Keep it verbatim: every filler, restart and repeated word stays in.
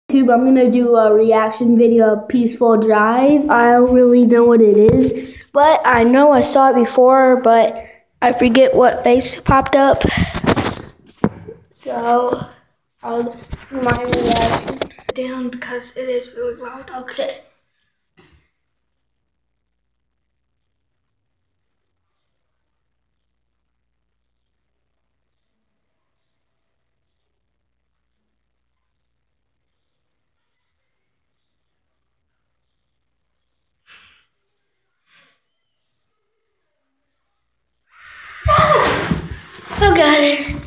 I'm gonna do a reaction video of Peaceful Drive. I don't really know what it is, but I know I saw it before, but I forget what face popped up. So I'll do my reaction down because it is really loud. Okay. Oh, got it.